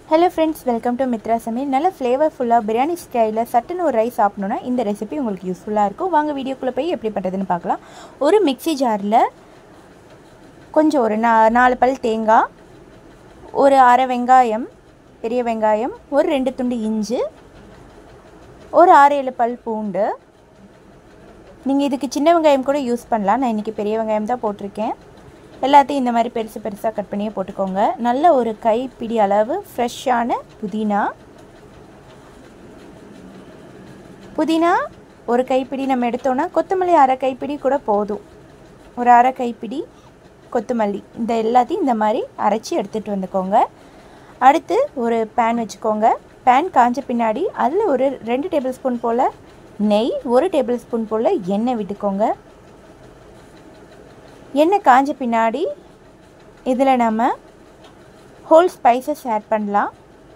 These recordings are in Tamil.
Hello friends, welcome to Mitra Samil. நல்ல ஃப்ளேவர்ஃபுல்லா பிரியாணி ஸ்டைல்ல சட்டுன்னு ஒரு ரைஸ் சாப்பிடணும்னா இந்த ரெசிபி உங்களுக்கு யூஸ்ஃபுல்லா இருக்கும். வாங்க வீடியோக்குள்ள போய் எப்படி பண்றதுன்னு பார்க்கலாம். ஒரு மிக்ஸி ஜார்ல கொஞ்சம் ஒரு 4 பல் தேங்காய், ஒரு அரை வெங்காயம், பெரிய வெங்காயம், ஒரு 2 துண்டு இஞ்சி, ஒரு 6-7 பல் பூண்டு. நீங்க இதுக்கு சின்ன வெங்காயம் கூட யூஸ் பண்ணலாம். நான் இன்னைக்கு பெரிய வெங்காயம் தான் போட்டுருக்கேன். எல்லாத்தையும் இந்த மாதிரி பெருசு பெருசாக கட் பண்ணியே போட்டுக்கோங்க. நல்ல ஒரு கைப்பிடி அளவு ஃப்ரெஷ்ஷான புதினா ஒரு கைப்பிடி நம்ம எடுத்தோன்னா, கொத்தமல்லி அரை கைப்பிடி கூட போதும். ஒரு அரை கைப்பிடி கொத்தமல்லி, இந்த எல்லாத்தையும் இந்த மாதிரி அரைச்சி எடுத்துகிட்டு வந்துக்கோங்க. அடுத்து ஒரு பேன் வச்சுக்கோங்க. பேன் காஞ்ச பின்னாடி அதில் ஒரு 2 டேபிள் ஸ்பூன் போல் நெய், 1 டேபிள் ஸ்பூன் போல் எண்ணெய் விட்டுக்கோங்க. எண்ணெய் காஞ்ச பின்னாடி இதில் நம்ம ஹோல் ஸ்பைசஸ் ஆட் பண்ணலாம்.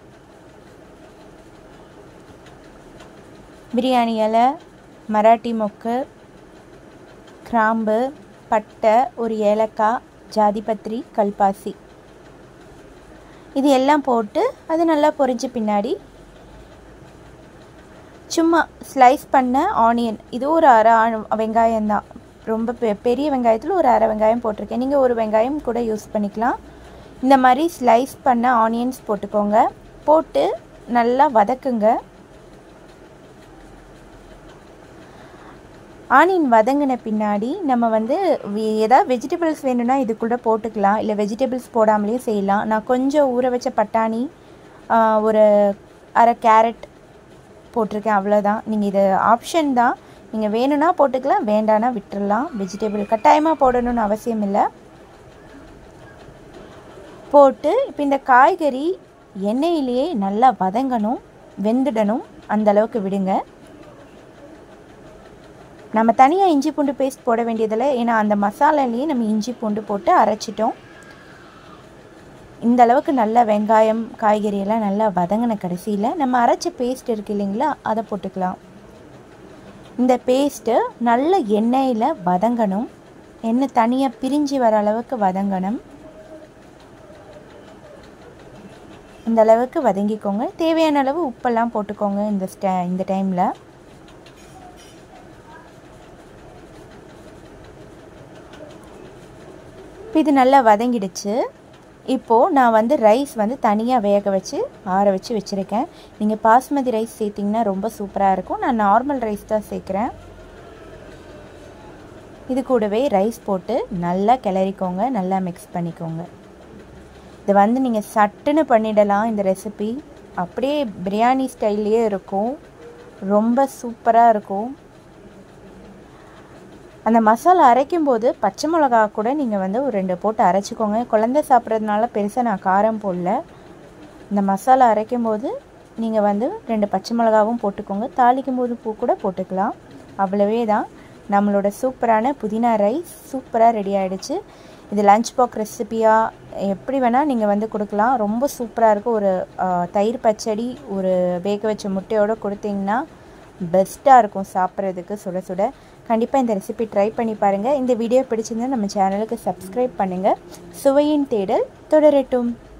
பிரியாணி இலை, மராட்டி மொக்கு, கிராம்பு, பட்டை, ஒரு ஏலக்காய், ஜாதிபத்திரி, கல்பாசி, இது எல்லாம் போட்டு அது நல்லா பொரிஞ்ச பின்னாடி சும்மா ஸ்லைஸ் பண்ண ஆனியன், இது ஒரு அரை வெங்காயம் தான், ரொம்ப பெரிய வெங்காயத்தில் ஒரு அரை வெங்காயம் போட்டிருக்கேன். நீங்கள் ஒரு வெங்காயம் கூட யூஸ் பண்ணிக்கலாம். இந்த மாதிரி ஸ்லைஸ் பண்ண ஆனியன்ஸ் போட்டுக்கோங்க. போட்டு நல்லா வதக்குங்க. ஆனியன் வதங்கின பின்னாடி நம்ம ஏதாவது வெஜிடபிள்ஸ் வேணும்னா இதுக்குள்ளே போட்டுக்கலாம், இல்லை வெஜிடபிள்ஸ் போடாமலேயும் செய்யலாம். நான் கொஞ்சம் ஊற வச்ச பட்டாணி, ஒரு அரை கேரட் போட்டிருக்கேன், அவ்வளோதான். நீங்கள் இது ஆப்ஷன் தான், நீங்கள் வேணும்னா போட்டுக்கலாம், வேண்டானா விட்டுடலாம். வெஜிடபிள் கட்டாயமாக போடணும்னு அவசியம் இல்லை. போட்டு இப்போ இந்த காய்கறி எண்ணெயிலேயே நல்லா வதங்கணும், வெந்துடணும், அந்த அளவுக்கு விடுங்க. நம்ம தனியாக இஞ்சி பூண்டு பேஸ்ட் போட வேண்டியதில்லை, ஏன்னா அந்த மசாலாலேயே நம்ம இஞ்சி பூண்டு போட்டு அரைச்சிட்டோம். இந்த அளவுக்கு நல்லா வெங்காயம் காய்கறியெல்லாம் நல்லா வதங்கின கடைசியில் நம்ம அரைச்ச பேஸ்ட் இருக்குது இல்லைங்களா, அதை போட்டுக்கலாம். இந்த பேஸ்ட்டு நல்ல எண்ணெயில் வதங்கணும். எண்ணெய் தனியாக பிரிஞ்சு வர அளவுக்கு வதங்கணும். இந்த அளவுக்கு வதங்கிக்கோங்க. தேவையான அளவு உப்பெல்லாம் போட்டுக்கோங்க இந்த டைமில். இது நல்லா வதங்கிடுச்சு. இப்போது நான் ரைஸ் தனியாக வேக வச்சு ஆற வச்சு வச்சுருக்கேன். நீங்கள் பாஸ்மதி ரைஸ் சேர்த்திங்கன்னா ரொம்ப சூப்பராக இருக்கும். நான் நார்மல் ரைஸ் தான் சேர்க்குறேன். இது கூடவே ரைஸ் போட்டு நல்லா கிளறிக்கோங்க, நல்லா மிக்ஸ் பண்ணிக்கோங்க. இது நீங்கள் சட்டுன்னு பண்ணிடலாம். இந்த ரெசிபி அப்படியே பிரியாணி ஸ்டைல்லையே இருக்கும், ரொம்ப சூப்பராக இருக்கும். அந்த மசாலா அரைக்கும் போது பச்சை மிளகா கூட நீங்கள் ஒரு 2 போட்டு அரைச்சிக்கோங்க. குழந்தை சாப்பிட்றதுனால பெருசாக நான் காரம் போடல. இந்த மசாலா அரைக்கும் போது நீங்கள் 2 பச்சை மிளகாவும் போட்டுக்கோங்க. தாளிக்கும் போது பூ கூட போட்டுக்கலாம். அவ்வளவே தான். நம்மளோட சூப்பரான புதினா ரைஸ் சூப்பராக ரெடி ஆகிடுச்சு. இது லஞ்ச் பாக்ஸ் ரெசிபியாக எப்படி வேணால் நீங்கள் கொடுக்கலாம். ரொம்ப சூப்பராக இருக்கும். ஒரு தயிர் பச்சடி, ஒரு வேக வச்ச முட்டையோடு கொடுத்தீங்கன்னா பெஸ்ட்டாக இருக்கும் சாப்பிட்றதுக்கு சுட சுட. கண்டிப்பாக இந்த ரெசிபி ட்ரை பண்ணி பாருங்கள். இந்த வீடியோ பிடிச்சிருந்தா நம்ம சேனலுக்கு சப்ஸ்கிரைப் பண்ணுங்கள். சுவையின் தேடல் தொடரட்டும்.